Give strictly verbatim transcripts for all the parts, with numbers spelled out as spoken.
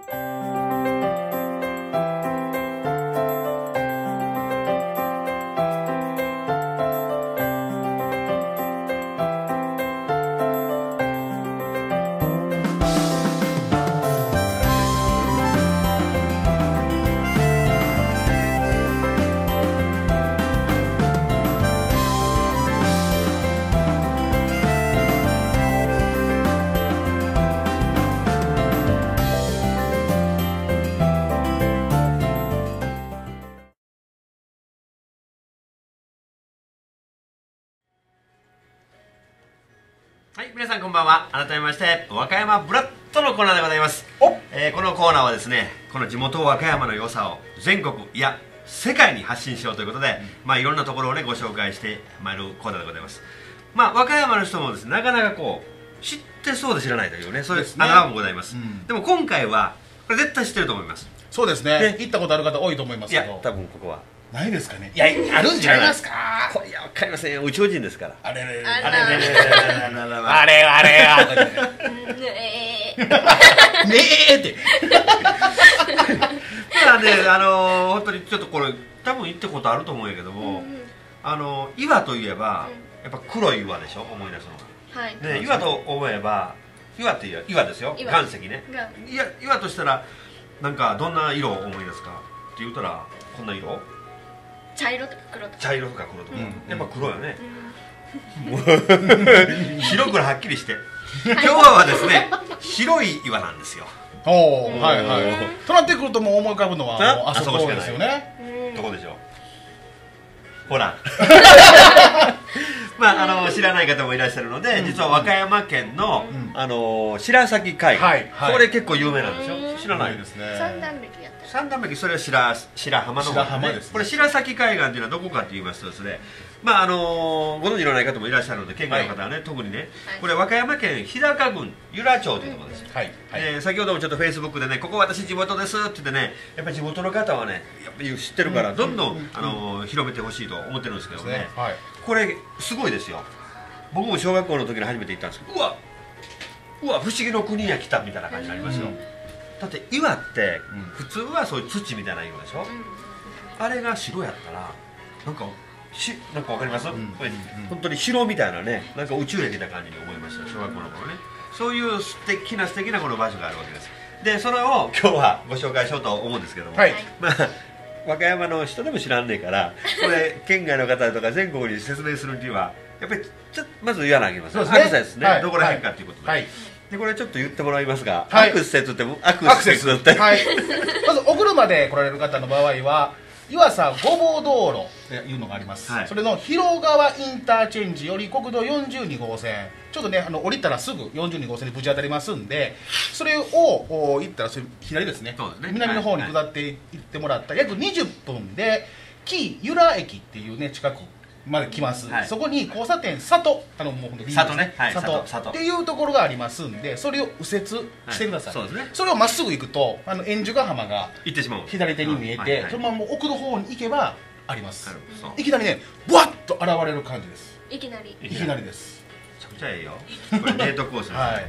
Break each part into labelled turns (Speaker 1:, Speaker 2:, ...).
Speaker 1: はい、皆さんこんばんは。改めまして和歌山ブラッドのコーナーでございます。えー、このコーナーはですね、この地元和歌山の良さを全国いや世界に発信しようということで、うん、まあいろんなところをねご紹介してまいるコーナーでございます。まあ和歌山の人もですね、なかなかこう知ってそうで知らないというね、そういう穴場もございます。うん、でも今回はこれ絶対知ってると思います。
Speaker 2: そうですね。ね、行ったことある方多いと思いますけど。
Speaker 1: いや、多分ここは
Speaker 2: ないですかね。いや、あるんじゃないですか。
Speaker 1: いや、わかりませんよ。宇宙人ですから。
Speaker 2: あれれれれ
Speaker 1: あれれれれれれ
Speaker 2: あれあれねえって。
Speaker 1: まあね、あの本当にちょっとこれ多分行ったことあると思うんやけども、あの岩といえばやっぱ黒い岩でしょ、思い出すのが。はい。ね、岩と思えば岩っていう岩ですよ。岩石ね。岩岩としたらなんかどんな色を思い出すかって言ったらこんな色。
Speaker 3: 茶色とか黒とか。
Speaker 1: 茶色とか黒とか、やっぱ黒よね。白黒はっきりして、今日はですね白い岩なんですよ。
Speaker 2: おお、はいはい。となってくるともう思い浮かぶのはあそこですよね。
Speaker 1: どこでしょう。ほら。まああの知らない方もいらっしゃるので、実は和歌山県のあの白崎海岸、これ結構有名なんですよ。知らないですね。
Speaker 3: 三段壁やった。
Speaker 1: 三段壁、それは白白浜の方ですね。これ白崎海岸っていうのはどこかと言いますとですね、まああのご存知のない方もいらっしゃるので、県外の方はね特にね、これ和歌山県日高郡由良町というところです。先ほどもちょっとフェイスブックでね、ここ私地元ですって言ってね、やっぱり地元の方はねやっぱり知ってるからどんどんあの広めてほしいと思ってるんですけどね。これすごいですよ。僕も小学校の時に初めて行ったんですけど、うわうわ不思議の国へ来たみたいな感じになりますよ。だって岩って普通はそういう土みたいな色でしょ。あれが白やったらなんかしなんかわかります？本当に城みたいなね、なんか宇宙へ来た感じに思いました、小学校の頃ね。そういう素敵な素敵なこの場所があるわけです。でそれを今日はご紹介しようと思うんですけども、まあ和歌山の人でも知らんねえから、これ県外の方とか全国に説明するにはやっぱりちょっとまず言わなきゃいけません。アクセスね、どこら辺かということで。でこれちょっと言ってもらいますが、アクセスってアクセスって、
Speaker 2: まずお車で来られる方の場合は湯浅ごぼう道路というのがあります。それの広川インターチェンジより国道よんじゅうに号線、ちょっとねあの降りたらすぐよんじゅうに号線にぶち当たりますんで、それを行ったらそれ左ですね、南の方に下っていってもらった約にじゅっぷんで紀由良駅っていうね近くまで来ます。そこに交差点里、あのもう本当に
Speaker 1: 里ね、
Speaker 2: 里っていうところがありますんで、それを右折してください。それをまっすぐ行くとあの円珠ヶ浜が左手に見えて、そのまま奥の方に行けばあります。いきなりねブワッと現れる感じです。
Speaker 3: いきなり
Speaker 2: いきなりです。
Speaker 1: めちゃくちゃええよ。これデートコースです。はい。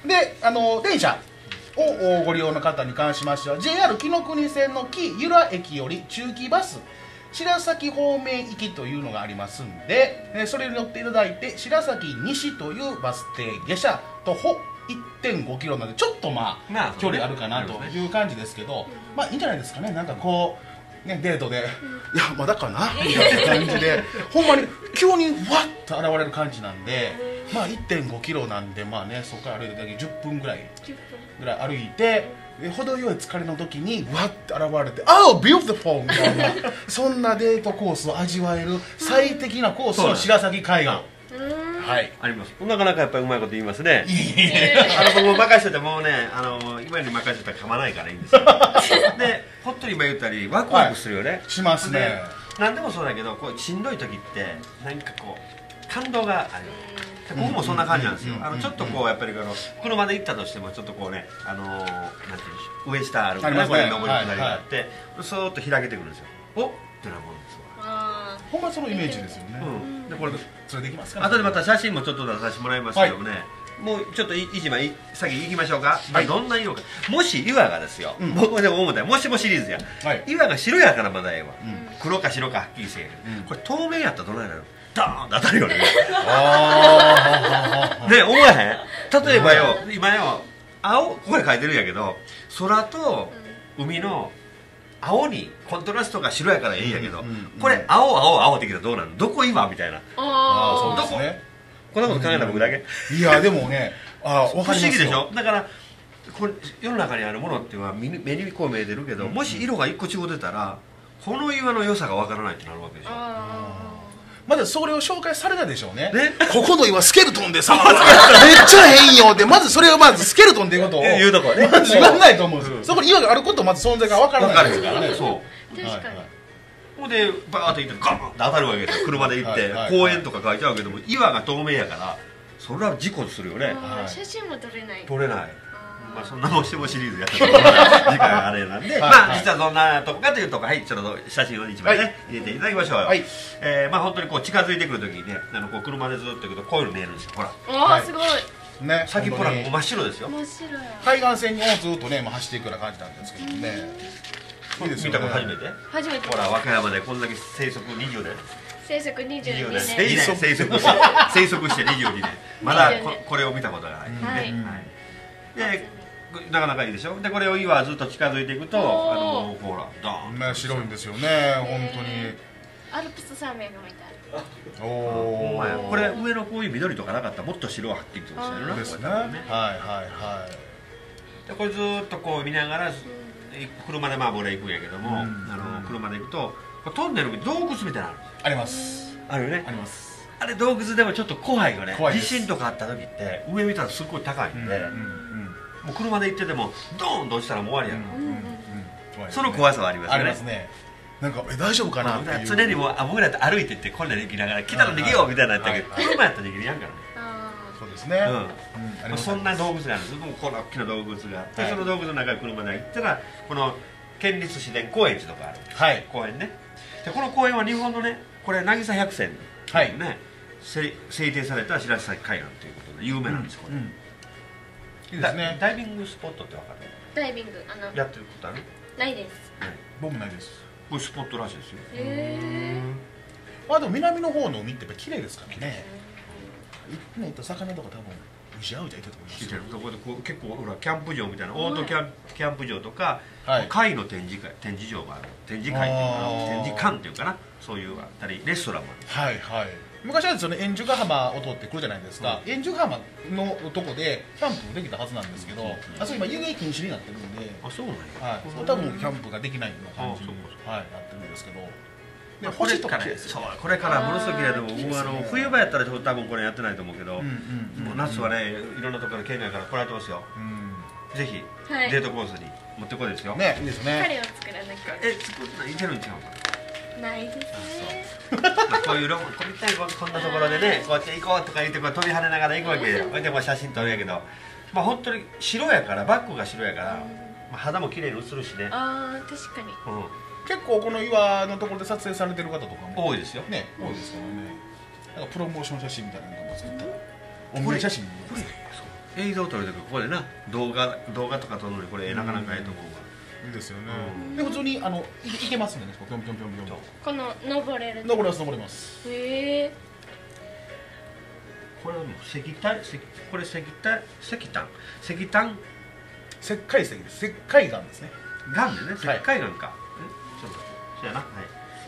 Speaker 2: であの電車をご利用の方に関しましては ジェイアール 紀ノ国線の紀由良駅より中期バス白崎方面行きというのがありますんで、それに乗っていただいて白崎西というバス停下車徒歩 いってんごキロなのでちょっとまあ距離あるかなという感じですけど、まあいいんじゃないですかね。なんかこうねデートで「いやまだかな」みたいな感じでほんまに急にわっと現れる感じなんで、まあ いってんごキロなんで、まあねそこから歩いてだけじゅっぷんぐらいぐらい歩いて。程よい疲れの時にわって現れて「Oh, beautiful!」みたいなそんなデートコースを味わえる最適なコースの白崎海岸、
Speaker 1: はい、あります。なかなかやっぱりうまいこと言いますね。あの僕も任せてもうね、あの今に任せたら噛まないからいいんですよ。で本当に今言ったりワクワクするよね。
Speaker 2: しますね。
Speaker 1: 何でもそうだけど、こうしんどい時って何かこう感動がある。僕もそんな感じなんですよ。あのちょっとこうやっぱりあの車で行ったとしてもちょっとこうね、あのなんていうんでしょう、上下あるからこれ上り下りがあって、そーっと開けてくるんですよ。おってなもんですわ。
Speaker 2: ほんまそのイメージですよね。
Speaker 1: でこれ
Speaker 2: それできますか。
Speaker 1: 後でまた写真もちょっと出させてもらいますけどもね、 もうちょっと一枚先行きましょうか。まあどんな色か。もし岩がですよ。僕でも思ったもしもシリーズや。岩が白やからまだええわ。黒か白かはっきりせえへん。これ透明やったらどないなの？ダーンって当たるよね。ね、思わへん？例えばよ、今よ、青、ここで書いてるんやけど、空と海の青にコントラストが白やからええんやけど、これ青青青ってきたらどうなの？どこ岩みたいな。
Speaker 2: ああ、そうですね。
Speaker 1: こんなこと考えた僕だけ。
Speaker 2: いやでもね、あ、
Speaker 1: 不思議でしょ。だからこれ世の中にあるものっていうのは目にこう見えてるけど、もし色が一個違うてたらこの岩の良さがわからないってなるわけでしょ。
Speaker 2: まだそれを紹介されたでしょうね。ここの岩スケルトンでさ、めっちゃ変よってまずそれをまずスケルトンっていうことを
Speaker 1: 言うとこね。
Speaker 2: 言わないと思うんですよ。そこに岩があることまず存在がわからないですからね。
Speaker 1: そう。
Speaker 3: 確かに。
Speaker 1: ほんでバーッと行ってガーンって当たるわけですよ。車で行って公園とか書いちゃうけども岩が透明やからそれは事故するよね。
Speaker 3: 写真も撮れない。
Speaker 1: 撮れない。まあそんなもしもシリーズやってたら時間があれなんで、まあ実はどんなとこかというとこ、はい、ちょっと写真を一枚ね入れていただきましょうよ。ええ、まあ本当にこう近づいてくるときにね、あのこう車でずっと行くとこういうの見えるんですよ。ほら。
Speaker 3: ああすごい。
Speaker 2: ね、
Speaker 1: 先っぽら真っ白ですよ。
Speaker 3: 真っ白や。
Speaker 2: 海岸線にずっとね走っていくような感じなんですけどね。
Speaker 1: 見たこと初めて？
Speaker 3: 初めて。
Speaker 1: ほら和歌山でこんだけ生息にじゅうねん。
Speaker 3: 生息にじゅうにねん。
Speaker 1: 生息生息して生息してにじゅうにねん。まだこれを見たことがない。
Speaker 3: はい。
Speaker 1: でなかなかいいでしょ。でこれを岩ずっと近づいていくとあのほらドーン。
Speaker 2: ね白いんですよね本当に。
Speaker 3: アルプス山脈みたい。
Speaker 2: おお。
Speaker 1: これ上のこういう緑とかなかったらもっと白ははっきりとしたよな。
Speaker 2: ですね。はいはいはい。
Speaker 1: でこれずっとこう見ながら車でまあ俺行くんやけども、あの車で行くとトンネルに洞窟みたいなの
Speaker 2: あります。
Speaker 1: あるよね。
Speaker 2: あります。
Speaker 1: あれ洞窟でもちょっと怖いよね。地震とかあった時って上見たらすっごい高いんで、もう車で行っててもドーンと落ちたらもう終わりやろ。その怖さはありますよね。
Speaker 2: ありますね。なんかえ大丈夫かなっていう。
Speaker 1: 常にもう僕らって歩いてってこんなに行きながら来たら逃げようみたいなやったけど、車やったら逃げれやんからね。
Speaker 2: そうですね。
Speaker 1: そんな洞窟があるんです。この大きな洞窟があって、その洞窟の中に車で行ったらこの県立自然公園っていうとこがある。公園ね。でこの公園は日本のね、これ渚百選のね制定された白崎海岸ということで有名なんです。これ。いいですね。ダイビングスポットってわかる？
Speaker 3: ダイビングあの
Speaker 1: やってることある？
Speaker 3: ないです。
Speaker 2: 僕もないです。
Speaker 1: これスポットらしいですよ。
Speaker 3: へえ。
Speaker 2: まあでも南の方の海ってやっぱ綺麗ですからね。行って魚とか多分牛合うじゃいけると思います。
Speaker 1: そこでこう結構ほらキャンプ場みたいなオートキャンキャンプ場とか貝の展示会展示場がある。展示会っていうか展示館っていうかな、そういうあったりレストランもある。
Speaker 2: はいはい。昔はですよね、円珠ヶ浜を通ってくるじゃないですか。円珠ヶ浜のとこでキャンプできたはずなんですけど、あそこ今遊泳禁止になってるんで、
Speaker 1: あそうなんや。
Speaker 2: はい。多分キャンプができないような感じにはいなってるんですけど。
Speaker 1: これからそうこれからものすごく綺麗でも僕あの冬場やったら多分これやってないと思うけど、夏はねいろんなところ県外から来られてますよ。ぜひデートコースに持ってこいですよ。
Speaker 2: ねいいですね。
Speaker 3: 彼を作らなきゃ。
Speaker 1: え作ってないいけるん違うか。
Speaker 3: ないですね。
Speaker 1: こういうロこみたいこんなところでねこうやって行こうとか言ってこう飛び跳ねながら行くわけよ。でも写真撮るんやけど、まあ本当に白やからバックが白やから肌も綺麗に映るしね。
Speaker 3: ああ確かに。
Speaker 2: 結構この岩のところで撮影されてる方とかも
Speaker 1: 多いですよ
Speaker 2: ね。多いですからね。なんかプロモーション写真みたいなのも作ったお見合い写真も
Speaker 1: 映像撮るときここでな動画動画とか撮るのにこれなかなかええと思うわ。
Speaker 2: いいですよね。で普通にあのいけますんでね。ぴょんぴょんぴょんぴょん。
Speaker 3: この登れる。
Speaker 2: 登れます登れます。
Speaker 3: へえ。
Speaker 1: これはもう石炭石これ石炭石炭石炭
Speaker 2: 石灰石です。石灰岩ですね。
Speaker 1: 岩でね石灰岩か。そうそうやな。はい。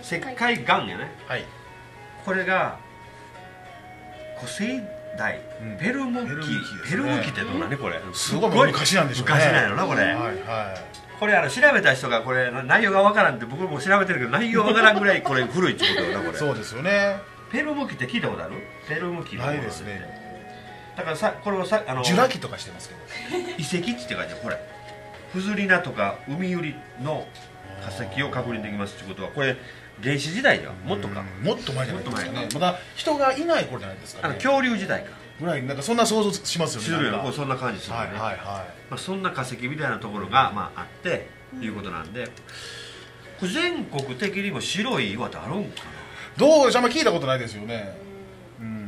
Speaker 1: 石灰岩やね。はい。これが古生代ペルムキペルムキってどうなねこれ。
Speaker 2: すごい昔なんでしょうね。
Speaker 1: 昔なんやろなこれ。はいはい。これあの調べた人がこれ内容がわからんって僕も調べてるけど内容わからんぐらいこれ古いってことだなこれ。
Speaker 2: そうですよね。
Speaker 1: ペルムキって聞いたことある？ペルムキ
Speaker 2: ないですね。
Speaker 1: だからさこれをさあの
Speaker 2: ジュラ紀とかしてますけど。
Speaker 1: 遺跡って書いてあるこれ。フズリナとか海ユリの化石を確認できますってことはこれ原始時代ではもっとか
Speaker 2: もっと前じゃないですかね。まだ人がいない頃じゃないですかね。
Speaker 1: あの恐竜時代か
Speaker 2: ぐらいなんかそんな想像しますよね。
Speaker 1: するよね。そんな感じするよね。はいはいはい。まあそんな化石みたいなところがまああっていうことなんで、これ全国的にも白い岩ってあるんかな。
Speaker 2: どうあんま聞いたことないですよね。うん。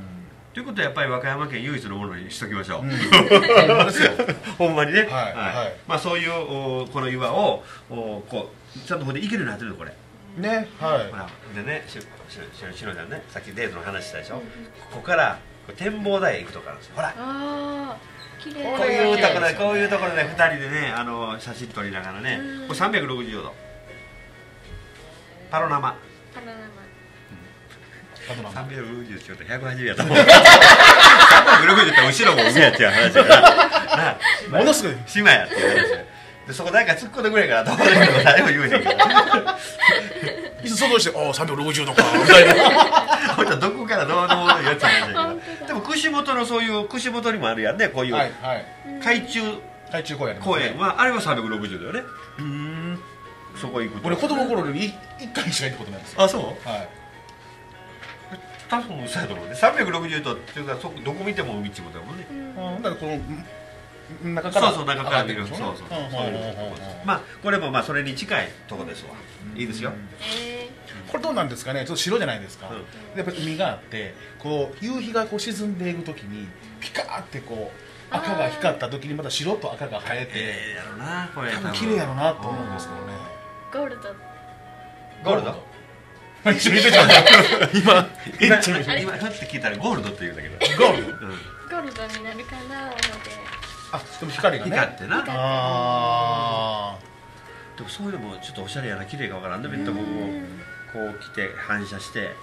Speaker 1: ということはやっぱり和歌山県唯一のものにしときましょう、
Speaker 2: うん、ですよ
Speaker 1: ほんまにね、
Speaker 2: はいはい、
Speaker 1: まあ、そういうおこの岩をおこうちゃんとここで行けるようになってるのこれ
Speaker 2: ね、はい、
Speaker 1: ほらでねしししのちゃんねさっきデートの話したでしょ、うん、ここから展望台へ行くとこあるんですよほら
Speaker 3: あー綺麗
Speaker 1: こういうところでこういうところでふたりでねあの写真撮りながらね、うん、これさんびゃくろくじゅうどパロナマ
Speaker 3: パロナマ
Speaker 1: さんびゃくろくじゅうちょっとひゃくはちじゅうやと思うさんびゃくろくじゅうって後ろも海やっていう話だから
Speaker 2: ものすごい
Speaker 1: 島やっていう話でそこなんか突っ込んでくれんからと思うんだけど誰も言うねんけど
Speaker 2: いつ想像して「ああさんびゃくろくじゅうどか」みたいな
Speaker 1: ほんとどこからどうのやつなんだけどでも串本のそういう串本にもあるやんねこういう、はいはい、海中
Speaker 2: 海中公園、ね、
Speaker 1: 公園はあれはさんびゃくろくじゅうだよねうんそこ行くと
Speaker 2: 俺子供の頃にいっかいしか行ったことないんですよ
Speaker 1: あそうはい多分そうやと思うねさんびゃくろくじゅうどっていうかどこ見ても海っちゅうことだもんね
Speaker 2: うんだからこの中から
Speaker 1: そうそう中から見るそうそうそうまあこれもまあそれに近いとこですわいいですよ
Speaker 2: これどうなんですかねちょっと白じゃないですかやっぱり海があってこう夕日がこう沈んでいく時にピカーってこう赤が光った時にまた白と赤が映えて
Speaker 1: ええやろなこれ
Speaker 2: 多分綺麗やろなと思うんですけどね
Speaker 3: ゴールド
Speaker 1: ゴールド
Speaker 2: 一緒に言ってちゃう今
Speaker 1: 今今ふって聞いたらゴールドって言うんだけど
Speaker 2: ゴールド
Speaker 3: ゴールドになるかな思って
Speaker 2: あでも光がね
Speaker 1: 光ってな
Speaker 2: あ
Speaker 1: でもそういうのもちょっとおしゃれやな綺麗かわからんねめっちゃ僕もこう来て反射して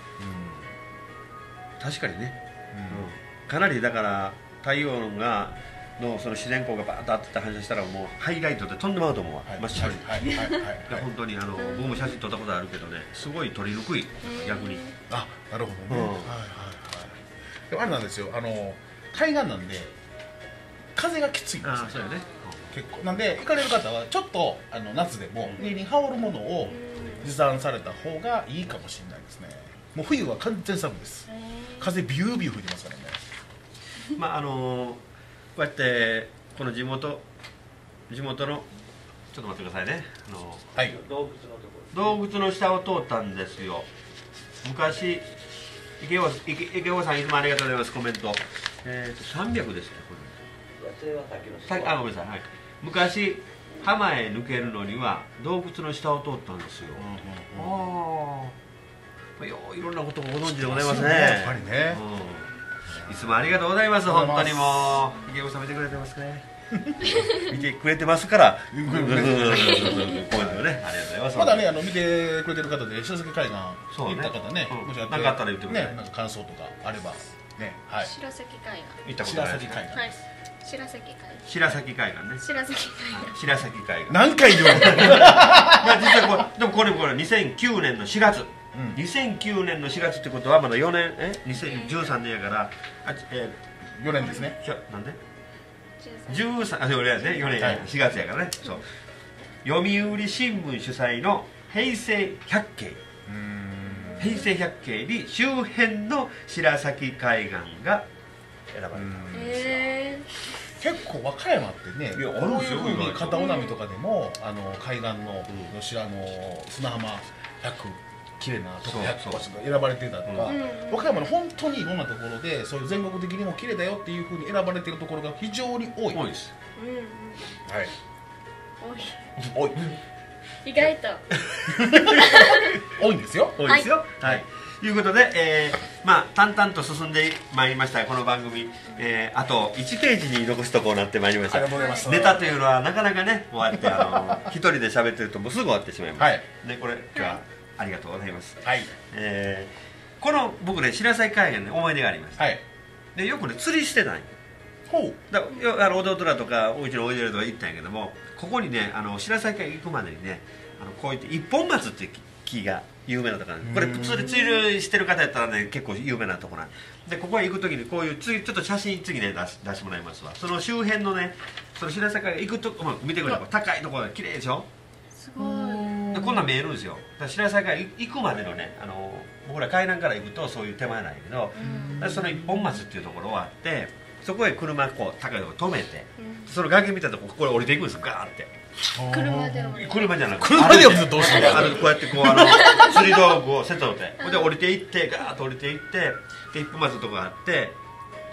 Speaker 1: 確かにねかなりだから太陽がのその自然光がバーッと当てて反射したらもうハイライトで飛んでまうと思うわ真っ白に本当にあの僕も写真撮ったことあるけどねすごい撮りにくい逆に
Speaker 2: あなるほどねはいはいはいでもあれなんですよあの海岸なんで風がきついんですよ
Speaker 1: そうよね
Speaker 2: 結構なんで行かれる方はちょっとあの夏でも上に羽織るものを持参された方がいいかもしれないですねもう冬は完全寒いです風ビュービュー吹いてますからね
Speaker 1: まああのこうやってこの地元地元のちょっと待ってくださいねあの、はい、洞窟のところ洞窟の下を通ったんですよ昔池尾池尾さんいつもありがとうございますコメントえっとさんびゃくですねこれあごめんなさい、はい、昔浜へ抜けるのには洞窟の下を通ったんですよ、うんうんうん、ああよいろんなことをご存知でございますね
Speaker 2: やっぱりね、
Speaker 1: うん、いつもありがとうございます本当にもう池尾さん見てくれてますね見てくれてますからこういうのねありがとうございます
Speaker 2: まだねあの見てくれてる方で白崎海岸行った方ね
Speaker 1: もし何かあったら言ってくれ
Speaker 2: ねなんか感想とかあればねはい
Speaker 3: 白崎海岸
Speaker 1: 行ったことない
Speaker 2: 白崎海岸
Speaker 3: はい白崎海岸
Speaker 1: 白崎海岸ね
Speaker 3: 白崎海岸
Speaker 1: 白崎海岸
Speaker 2: 何回言うの
Speaker 1: まあ実はこれでもこれもこれにせんきゅうねんのしがつにせんきゅうねんのしがつってことはまだよねんえにせんじゅうさんねんやからあえ
Speaker 2: よねんですね
Speaker 1: なんでじゅうさんあ俺やねよねんしがつやからねそう読売新聞主催の平成百景平成百景に周辺の白崎海岸が選ばれたんです
Speaker 2: よ結構和歌山ってね
Speaker 1: いやあるんですよ
Speaker 2: こういうふうに片尾波とかでもあの海岸の白の砂浜百綺麗なところひゃく場所が選ばれてたとか、和歌山の本当にいろんなところでそういう全国的にも綺麗だよっていうふうに選ばれているところが非常に多い
Speaker 1: 多いです、
Speaker 2: はい
Speaker 3: 多い多い意外と
Speaker 2: 多いんですよ
Speaker 1: 多いですよはいということで、えー、まあ淡々と進んでまいりましたこの番組、えー、あといちページに残すとこうなってまいりましたネタというのはなかなかねこうやってあの一人で喋ってるともうすぐ終わってしまいます、はい、でこれ今日はありがとうございます、はいえー、この僕ね白崎海岸に思い出があります、はい、でよくね釣りしてたんよほうだあの弟らとかおうちのおいでるとか行ったんやけどもここにねあの白崎海岸行くまでにねあのこういって一本松っていう木が有名なところなんでこれ釣り釣りしてる方やったらね結構有名なところなんでここへ行く時にこういう次ちょっと写真次ね出し出してもらいますわその周辺のねその白崎海岸行くとこ、まあ、見てください高いところで綺麗でしょ
Speaker 3: すごい
Speaker 1: こんなん見えるんですよだから白崎海岸行くまでのねあの僕ら海南から行くとそういう手前なんやけどその一本松っていうところがあってそこへ車こう高いところ止めて、うん、その崖見たとこここれ降りていくんですよガーって
Speaker 3: 車で
Speaker 1: 車じゃなくて
Speaker 2: 車ではどうするん
Speaker 1: あのこうやってこうあの釣り道具をセットでで降りていってガーッと降りていってで一本松のとこがあって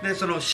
Speaker 1: でその